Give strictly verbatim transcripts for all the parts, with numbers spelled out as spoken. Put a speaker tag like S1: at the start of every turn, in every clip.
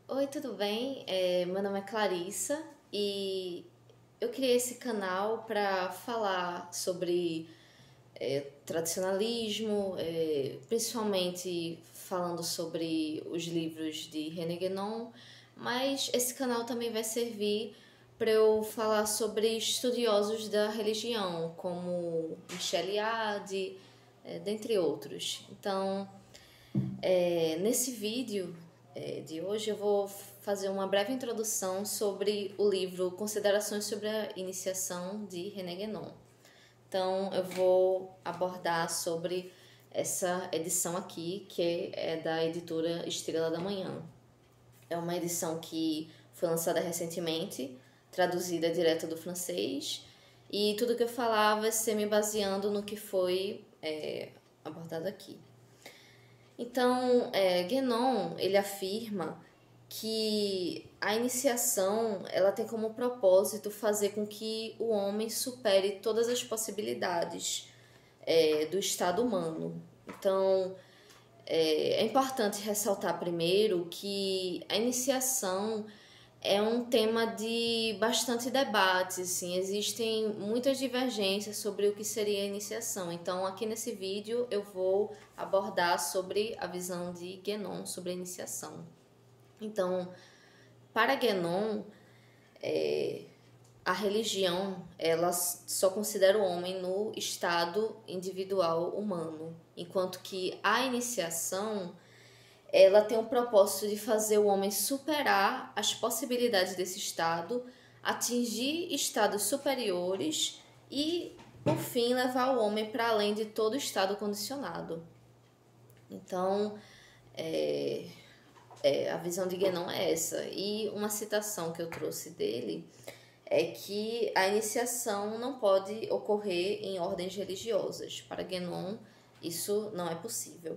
S1: Oi, tudo bem? É, meu nome é Clarissa e eu criei esse canal para falar sobre é, tradicionalismo, é, principalmente falando sobre os livros de René Guénon, mas esse canal também vai servir para eu falar sobre estudiosos da religião, como Michel Liade, é, dentre outros. Então, é, nesse vídeo é, de hoje eu vou fazer uma breve introdução sobre o livro Considerações sobre a Iniciação de René Guénon. Então eu vou abordar sobre essa edição aqui, que é da editora Estrela da Manhã. É uma edição que foi lançada recentemente, traduzida direto do francês, e tudo que eu falar vai ser me baseando no que foi é, abordado aqui. Então, é, Guénon, ele afirma que a iniciação ela tem como propósito fazer com que o homem supere todas as possibilidades é, do estado humano. Então, é, é importante ressaltar primeiro que a iniciação é um tema de bastante debate, assim, existem muitas divergências sobre o que seria a iniciação. Então, aqui nesse vídeo eu vou abordar sobre a visão de Guénon sobre a iniciação. Então, para Guénon, é, a religião ela só considera o homem no estado individual humano, enquanto que a iniciação ela tem o propósito de fazer o homem superar as possibilidades desse estado, atingir estados superiores e, por fim, levar o homem para além de todo estado condicionado. Então, é, é, a visão de Guénon é essa. E uma citação que eu trouxe dele é que a iniciação não pode ocorrer em ordens religiosas. Para Guénon, isso não é possível.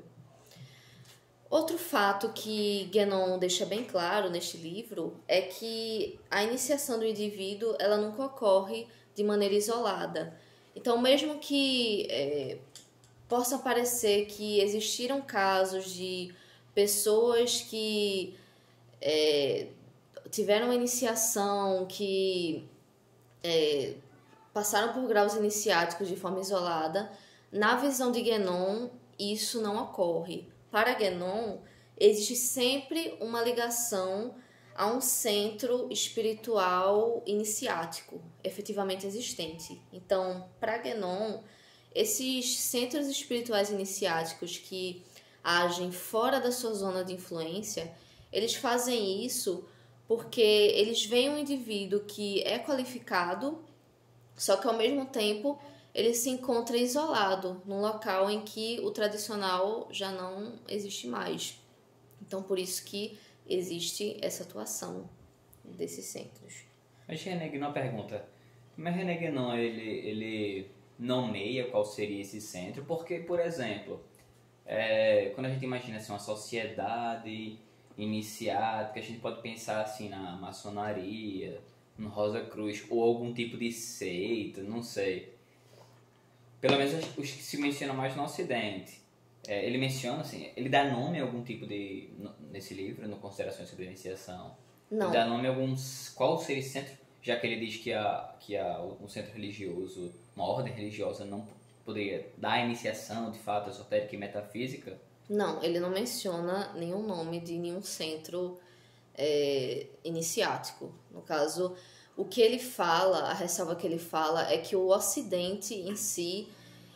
S1: Outro fato que Guénon deixa bem claro neste livro é que a iniciação do indivíduo ela nunca ocorre de maneira isolada. Então, mesmo que é, possa parecer que existiram casos de pessoas que é, tiveram uma iniciação, que é, passaram por graus iniciáticos de forma isolada, na visão de Guénon isso não ocorre. Para Guénon, existe sempre uma ligação a um centro espiritual iniciático, efetivamente existente. Então, para Guénon, esses centros espirituais iniciáticos que agem fora da sua zona de influência, eles fazem isso porque eles veem um indivíduo que é qualificado, só que ao mesmo tempo ele se encontra isolado num local em que o tradicional já não existe mais. Então, por isso que existe essa atuação desses centros.
S2: Mas René Guénon pergunta, mas René Guénon, ele, ele nomeia qual seria esse centro? Porque, por exemplo, é, quando a gente imagina assim, uma sociedade iniciática, a gente pode pensar assim na maçonaria, no Rosa Cruz, ou algum tipo de seita, não sei. Pelo menos os que se mencionam mais no Ocidente. É, ele menciona, assim, ele dá nome a algum tipo de... no- nesse livro, no Considerações sobre a Iniciação. Ele dá
S1: Não,
S2: nome a alguns... Qual seria esse centro? Já que ele diz que, a, que a, um centro religioso, uma ordem religiosa, não p- poderia dar a iniciação, de fato, esotérica e metafísica.
S1: não, ele não menciona nenhum nome de nenhum centro é, iniciático. No caso, o que ele fala, a ressalva que ele fala é que o Ocidente em si,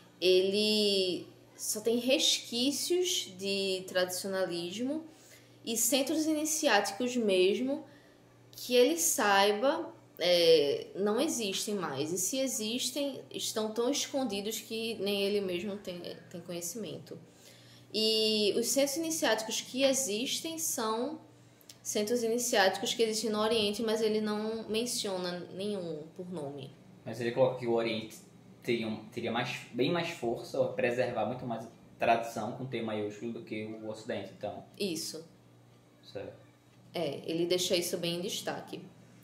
S1: ele só tem resquícios de tradicionalismo e centros iniciáticos mesmo que ele saiba é, não existem mais. E se existem, estão tão escondidos que nem ele mesmo tem, tem conhecimento. E os centros iniciáticos que existem são centros iniciáticos que existem no Oriente, mas ele não menciona nenhum por nome.
S2: Mas ele coloca que o Oriente teria, um- teria mais, bem mais força, ou preservar muito mais a tradição com T maiúsculo do que o Ocidente, então.
S1: Isso.
S2: Certo.
S1: É, ele deixa isso bem em destaque.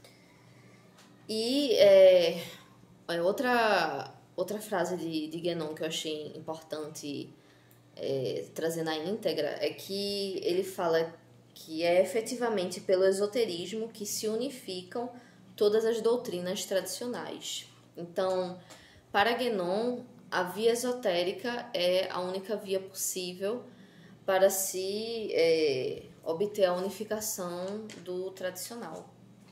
S1: E é, é, outra, outra frase de, de Guénon que eu achei importante é, trazer na íntegra é que ele fala que é efetivamente pelo esoterismo que se unificam todas as doutrinas tradicionais. Então, para Guénon, a via esotérica é a única via possível para se é, obter a unificação do tradicional.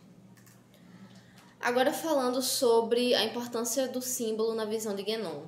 S1: Agora falando sobre a importância do símbolo na visão de Guénon.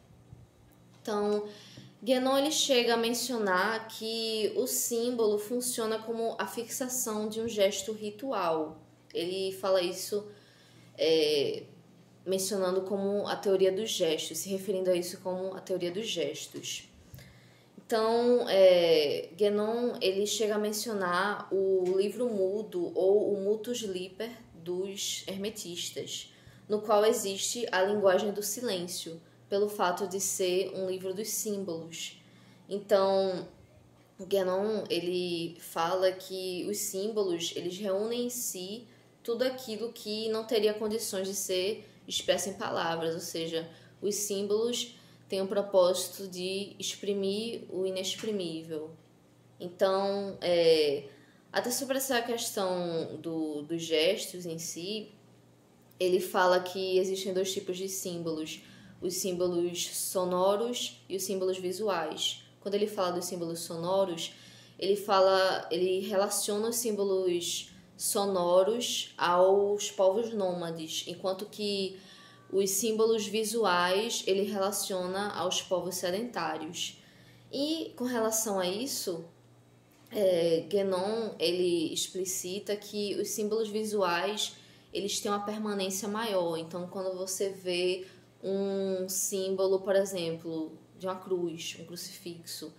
S1: Então, Guénon ele chega a mencionar que o símbolo funciona como a fixação de um gesto ritual. Ele fala isso é, mencionando como a teoria dos gestos, se referindo a isso como a teoria dos gestos. Então, é, Guénon ele chega a mencionar o livro mudo ou o Mutus Liber dos hermetistas, no qual existe a linguagem do silêncio, pelo fato de ser um livro dos símbolos. Então, Guénon ele fala que os símbolos eles reúnem em si tudo aquilo que não teria condições de ser expresso em palavras, ou seja, os símbolos têm o propósito de exprimir o inexprimível. Então, é, até sobre essa questão do, dos gestos em si, ele fala que existem dois tipos de símbolos, os símbolos sonoros e os símbolos visuais. Quando ele fala dos símbolos sonoros, ele fala, ele relaciona os símbolos sonoros aos povos nômades, enquanto que os símbolos visuais ele relaciona aos povos sedentários. E com relação a isso, é, Guénon ele explicita que os símbolos visuais eles têm uma permanência maior. Então, quando você vê um símbolo, por exemplo, de uma cruz, um crucifixo,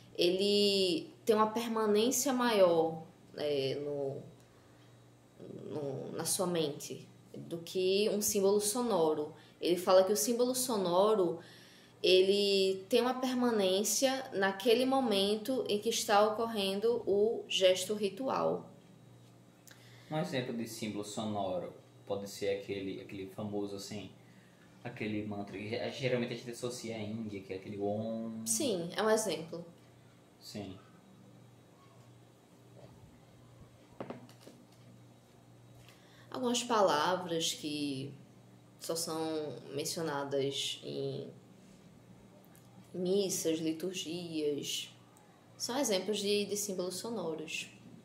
S1: ele tem uma permanência maior é, no, no, na sua mente do que um símbolo sonoro. Ele fala que o símbolo sonoro ele tem uma permanência naquele momento em que está ocorrendo o gesto ritual.
S2: Um exemplo de símbolo sonoro pode ser aquele, aquele famoso assim, aquele mantra que geralmente a gente associa à Índia, que é aquele Om.
S1: Sim, é um exemplo.
S2: Sim.
S1: Algumas palavras que só são mencionadas em missas, liturgias, são exemplos de, de símbolos sonoros.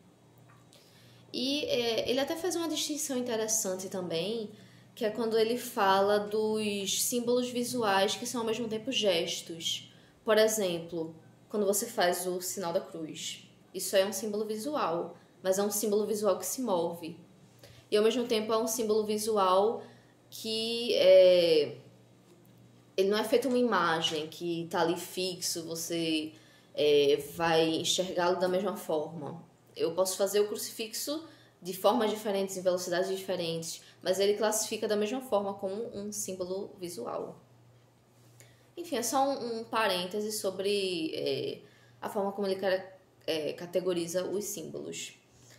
S1: E é, ele até faz uma distinção interessante também, que é quando ele fala dos símbolos visuais que são ao mesmo tempo gestos. Por exemplo, quando você faz o sinal da cruz. Isso é um símbolo visual, mas é um símbolo visual que se move. E ao mesmo tempo é um símbolo visual que é, ele não é feito uma imagem que está ali fixo, você é, vai enxergá-lo da mesma forma. Eu posso fazer o crucifixo de formas diferentes, em velocidades diferentes, mas ele classifica da mesma forma como um símbolo visual. Enfim, é só um, um parêntese sobre é, a forma como ele é, categoriza os símbolos.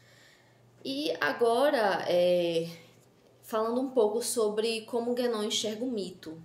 S1: E agora, é, falando um pouco sobre como Guénon enxerga o mito.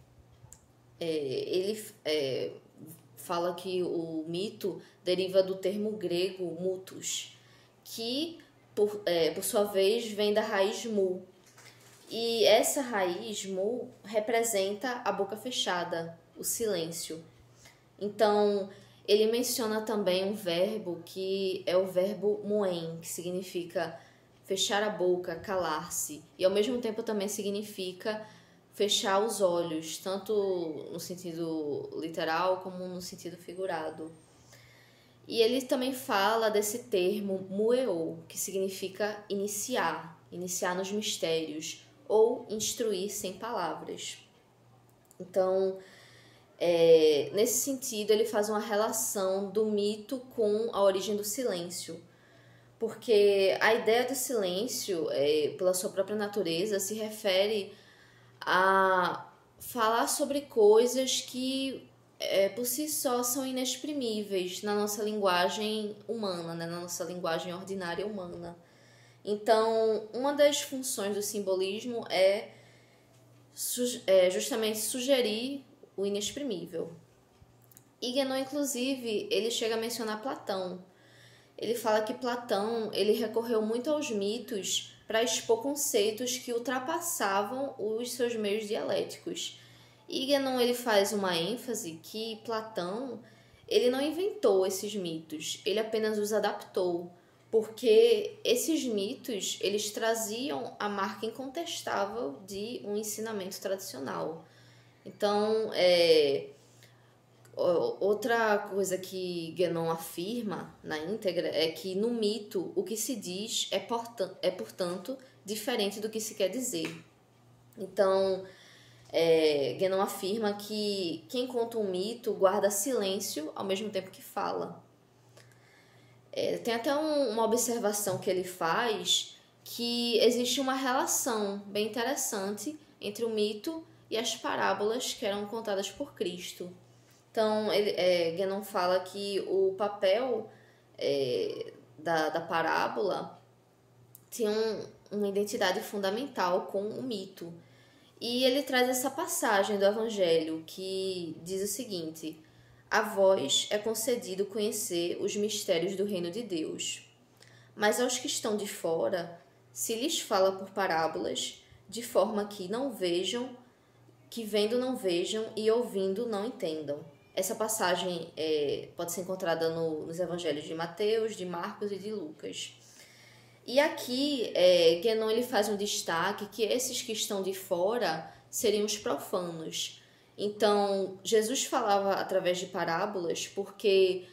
S1: É, ele é, fala que o mito deriva do termo grego mutos, que, por, é, por sua vez, vem da raiz mu. E essa raiz mu representa a boca fechada, o silêncio. Então, ele menciona também um verbo que é o verbo moen, que significa fechar a boca, calar-se, e ao mesmo tempo também significa fechar os olhos, tanto no sentido literal como no sentido figurado. E ele também fala desse termo mueou, que significa iniciar, iniciar nos mistérios, ou instruir sem palavras. Então, é, nesse sentido, ele faz uma relação do mito com a origem do silêncio, porque a ideia do silêncio, é, pela sua própria natureza, se refere a falar sobre coisas que é, por si só são inexprimíveis na nossa linguagem humana, né? Na nossa linguagem ordinária humana. Então, uma das funções do simbolismo é, é justamente sugerir o inexprimível. E Guénon, inclusive, ele chega a mencionar Platão. ele fala que Platão ele recorreu muito aos mitos para expor conceitos que ultrapassavam os seus meios dialéticos. E Guénon ele faz uma ênfase que Platão ele não inventou esses mitos, ele apenas os adaptou, porque esses mitos eles traziam a marca incontestável de um ensinamento tradicional. Então, é, outra coisa que Guénon afirma na íntegra é que no mito o que se diz é, porta, é portanto, diferente do que se quer dizer. Então, é, Guénon afirma que quem conta um mito guarda silêncio ao mesmo tempo que fala. É, tem até um, uma observação que ele faz que existe uma relação bem interessante entre o mito e as parábolas que eram contadas por Cristo. Então, ele, é, Guénon fala que o papel é, da, da parábola tinha um, uma identidade fundamental com o mito. E ele traz essa passagem do Evangelho que diz o seguinte: a vós é concedido conhecer os mistérios do reino de Deus, mas aos que estão de fora se lhes fala por parábolas, de forma que não vejam, que vendo não vejam e ouvindo não entendam. Essa passagem é, pode ser encontrada no, nos evangelhos de Mateus, de Marcos e de Lucas. E aqui, é, Guénon ele faz um destaque que esses que estão de fora seriam os profanos. Então, Jesus falava através de parábolas porque,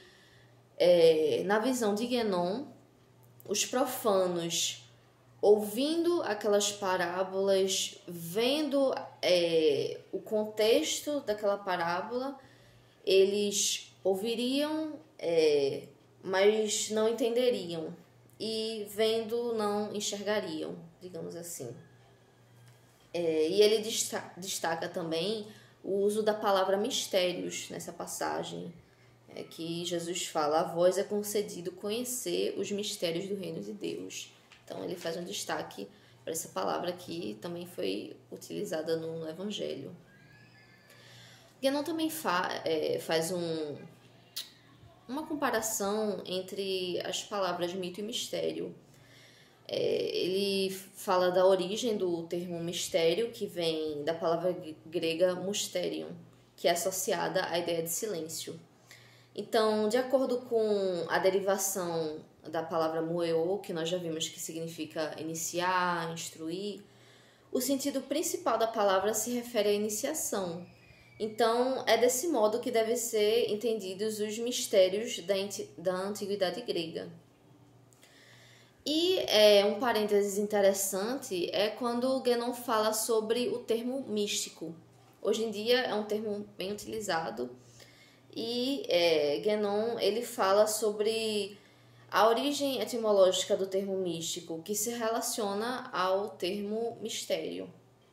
S1: é, na visão de Guénon, os profanos, ouvindo aquelas parábolas, vendo é, o contexto daquela parábola, eles ouviriam, é, mas não entenderiam. E vendo, não enxergariam, digamos assim. É, e ele destaca, destaca também o uso da palavra mistérios nessa passagem, é, que Jesus fala: a vós é concedido conhecer os mistérios do reino de Deus. Então ele faz um destaque para essa palavra que também foi utilizada no Evangelho. Guénon também fa, é, faz um, uma comparação entre as palavras mito e mistério. É, ele fala da origem do termo mistério, que vem da palavra grega mysterion, que é associada à ideia de silêncio. Então, de acordo com a derivação da palavra moeo, que nós já vimos que significa iniciar, instruir, o sentido principal da palavra se refere à iniciação. Então, é desse modo que devem ser entendidos os mistérios da, da antiguidade grega. E é, um parênteses interessante é quando Guénon fala sobre o termo místico. Hoje em dia é um termo bem utilizado e é, Guénon ele fala sobre a origem etimológica do termo místico, que se relaciona ao termo mistério.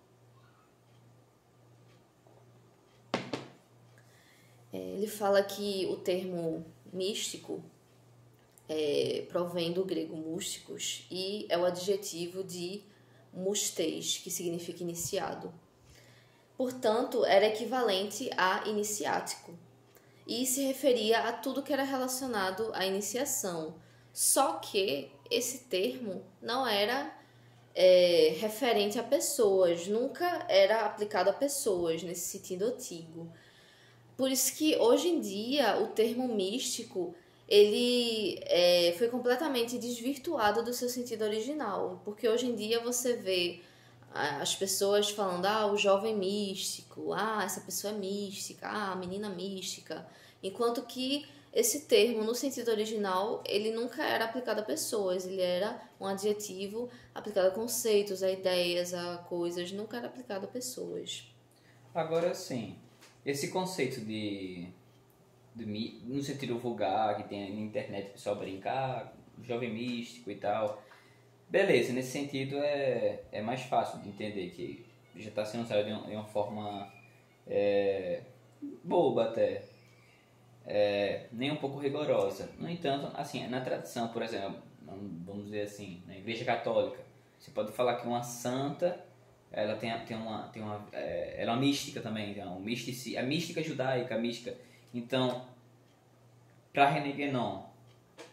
S1: É, ele fala que o termo místico É, provém do grego músticos e é o adjetivo de mustês, que significa iniciado. Portanto, era equivalente a iniciático e se referia a tudo que era relacionado à iniciação. Só que esse termo não era é, referente a pessoas, nunca era aplicado a pessoas nesse sentido antigo. Por isso que hoje em dia o termo místico ele é, foi completamente desvirtuado do seu sentido original, porque hoje em dia você vê as pessoas falando, ah, o jovem místico, ah, essa pessoa é mística, ah, a menina mística, enquanto que esse termo, no sentido original, ele nunca era aplicado a pessoas, ele era um adjetivo aplicado a conceitos, a ideias, a coisas, nunca era aplicado a pessoas.
S2: Agora sim, esse conceito de... no sentido vulgar, que tem na internet o pessoal brincar, jovem místico e tal. Beleza, nesse sentido é, é mais fácil de entender, que já está sendo usado de uma, de uma forma é, boba até, é, nem um pouco rigorosa. No entanto, assim, na tradição, por exemplo, vamos dizer assim, na Igreja Católica, você pode falar que uma santa, ela tem, tem uma, tem uma, é, ela é uma mística também, então, místici, a mística judaica, a mística. Então, para René Guénon,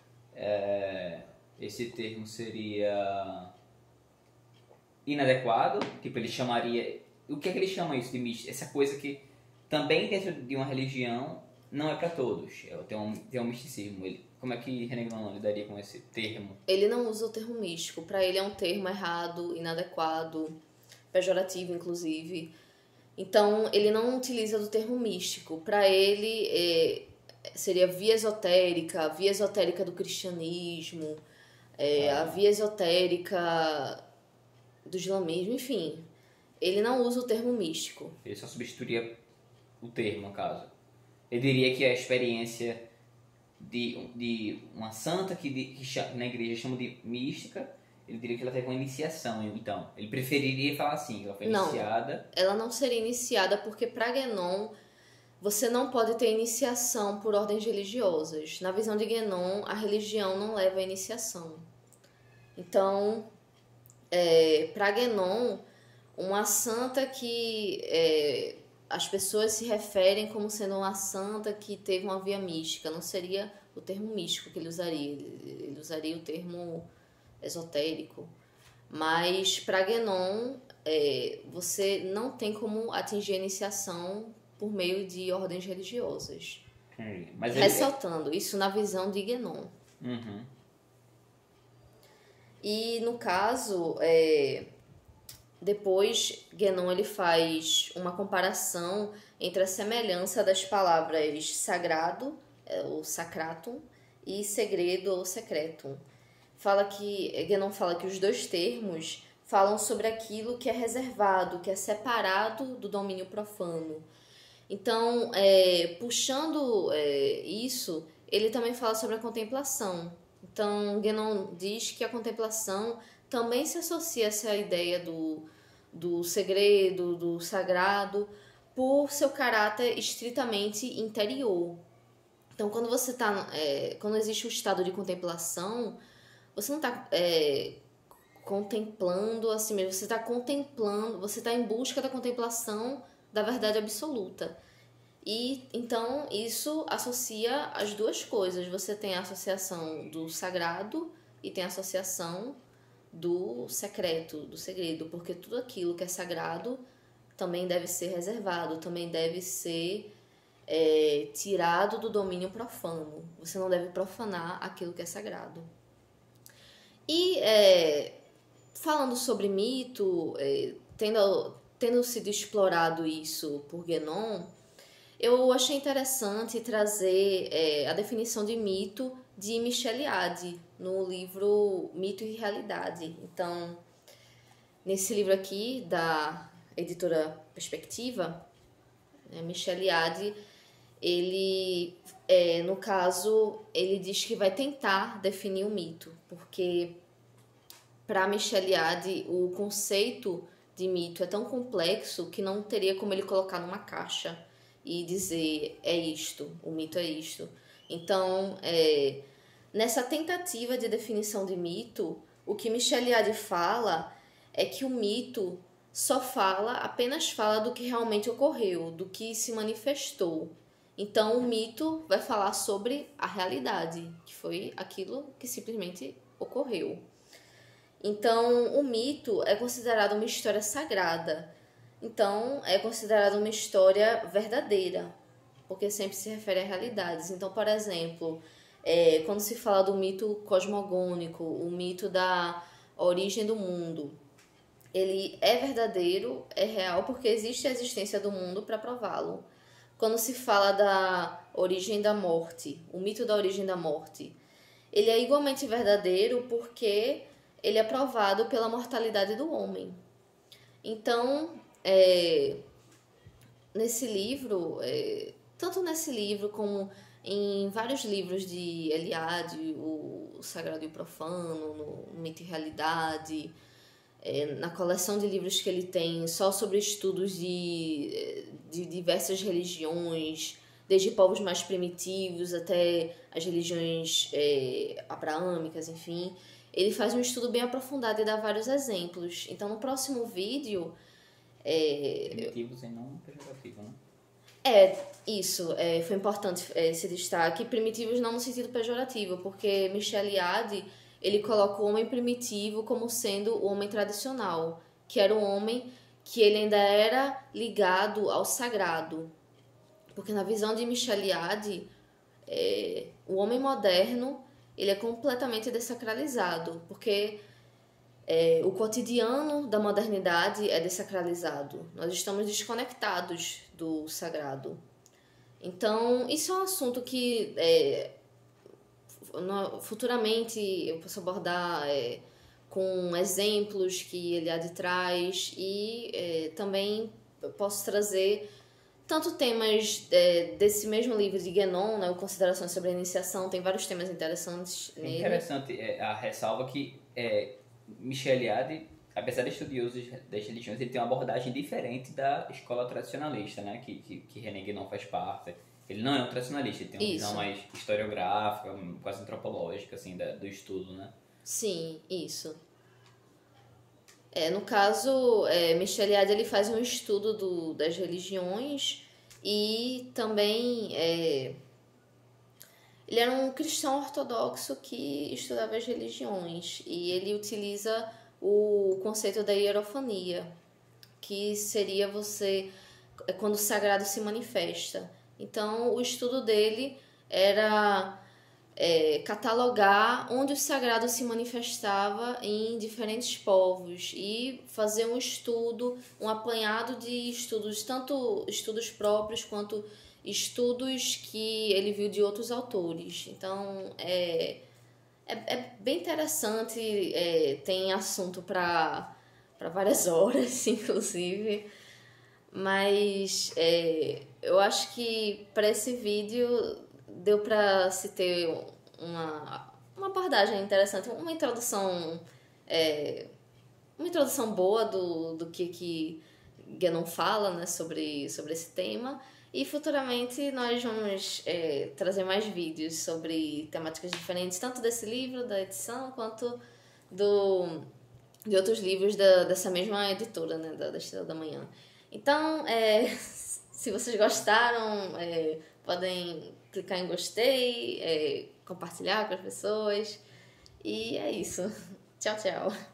S2: é, esse termo seria inadequado, tipo, ele chamaria... O que é que ele chama isso de mística? Essa coisa que também dentro de uma religião não é para todos, tem um, tem um misticismo. Ele, como é que René Guénon lidaria com esse termo?
S1: Ele não usa o termo místico, para ele é um termo errado, inadequado, pejorativo, inclusive. Então, ele não utiliza do termo místico. Para ele, é, seria via esotérica, via esotérica do cristianismo, é, ah. a via esotérica do islamismo, enfim. Ele não usa o termo místico.
S2: Ele só substituiria o termo, no caso. Ele diria que a experiência de, de uma santa, que, de, que na igreja chama de mística, ele diria que ela teve uma iniciação, então. Ele preferiria falar assim, que ela foi
S1: não,
S2: iniciada.
S1: Ela não seria iniciada porque para Guénon você não pode ter iniciação por ordens religiosas. Na visão de Guénon, a religião não leva à iniciação. Então, é, para Guénon, uma santa que é, as pessoas se referem como sendo uma santa que teve uma via mística, não seria o termo místico que ele usaria, ele usaria o termo esotérico. Mas para Guénon, é, você não tem como atingir a iniciação por meio de ordens religiosas.
S2: Hum, mas
S1: Ressaltando, ele... isso na visão de Guénon.
S2: Uhum.
S1: E no caso, é, depois Guénon ele faz uma comparação entre a semelhança das palavras sagrado, ou sacratum, e segredo ou secretum. Fala que Guénon fala que os dois termos falam sobre aquilo que é reservado, que é separado do domínio profano. Então, é, puxando é, isso, ele também fala sobre a contemplação. Então, Guénon diz que a contemplação também se associa a essa ideia do, do segredo, do sagrado, por seu caráter estritamente interior. Então, quando você tá, é, quando existe um estado de contemplação, você não está é, contemplando assim mesmo, você está contemplando, você está em busca da contemplação da verdade absoluta. E então isso associa as duas coisas. Você tem a associação do sagrado e tem a associação do secreto, do segredo, porque tudo aquilo que é sagrado também deve ser reservado, também deve ser é, tirado do domínio profano. Você não deve profanar aquilo que é sagrado. E é, falando sobre mito, é, tendo, tendo sido explorado isso por Guénon, eu achei interessante trazer é, a definição de mito de Michel Eliade no livro Mito e Realidade. Então, nesse livro aqui, da editora Perspectiva, é, Michel Eliade, ele, é, no caso, ele diz que vai tentar definir o mito, porque para Michel Eliade o conceito de mito é tão complexo que não teria como ele colocar numa caixa e dizer é isto, o mito é isto. Então, é, nessa tentativa de definição de mito, o que Michel Eliade fala é que o mito só fala, apenas fala do que realmente ocorreu, do que se manifestou. Então, o mito vai falar sobre a realidade, que foi aquilo que simplesmente ocorreu. Então, o mito é considerado uma história sagrada. Então, é considerado uma história verdadeira, porque sempre se refere a realidades. Então, por exemplo, é, quando se fala do mito cosmogônico, o mito da origem do mundo, ele é verdadeiro, é real, porque existe a existência do mundo para prová-lo. Quando se fala da origem da morte, o mito da origem da morte, ele é igualmente verdadeiro porque ele é provado pela mortalidade do homem. Então, é, nesse livro, é, tanto nesse livro como em vários livros de Eliade, o Sagrado e o Profano, no Mito e Realidade, é, na coleção de livros que ele tem só sobre estudos de, de diversas religiões, desde povos mais primitivos até as religiões é, abraâmicas, enfim, ele faz um estudo bem aprofundado e dá vários exemplos. Então, no próximo vídeo... É,
S2: primitivos e não pejorativo, né?
S1: É, isso, é, foi importante é, esse destaque. Primitivos não no sentido pejorativo, porque Michel Eliade, ele coloca o homem primitivo como sendo o homem tradicional, que era um homem que ele ainda era ligado ao sagrado. Porque na visão de Michel Eliade, é, o homem moderno, ele é completamente desacralizado, porque é, o cotidiano da modernidade é desacralizado. Nós estamos desconectados do sagrado. Então, isso é um assunto que é, futuramente eu posso abordar é, com exemplos que Eliade traz e é, também posso trazer tanto temas é, desse mesmo livro de Guénon, né, o Considerações sobre a Iniciação, tem vários temas interessantes
S2: É
S1: nele.
S2: interessante é, a ressalva que é, Michel Eliade, apesar de estudioso das religiões, ele tem uma abordagem diferente da escola tradicionalista, né, que, que, que René Guénon faz parte. Ele não é um tradicionalista, ele tem uma
S1: Isso.
S2: visão mais historiográfica, quase antropológica, assim, da, do estudo, né?
S1: Sim, isso. É, no caso, é, Michel Eliade ele faz um estudo do, das religiões e também é, ele era um cristão ortodoxo que estudava as religiões e ele utiliza o conceito da hierofania, que seria você é quando o sagrado se manifesta. Então, o estudo dele era é, catalogar onde o sagrado se manifestava em diferentes povos e fazer um estudo, um apanhado de estudos, tanto estudos próprios quanto estudos que ele viu de outros autores. Então, é, é, é bem interessante, é, tem assunto para para várias horas, inclusive. Mas é, eu acho que para esse vídeo deu para se ter uma, uma abordagem interessante, uma introdução é, uma introdução boa do, do que, que Guénon fala, né, sobre, sobre esse tema. E futuramente nós vamos é, trazer mais vídeos sobre temáticas diferentes, tanto desse livro, da edição, quanto do, de outros livros da, dessa mesma editora, né, da, da Estrela da Manhã. Então, é, se vocês gostaram, é, podem clicar em gostei, é, compartilhar com as pessoas. E é isso. Tchau, tchau.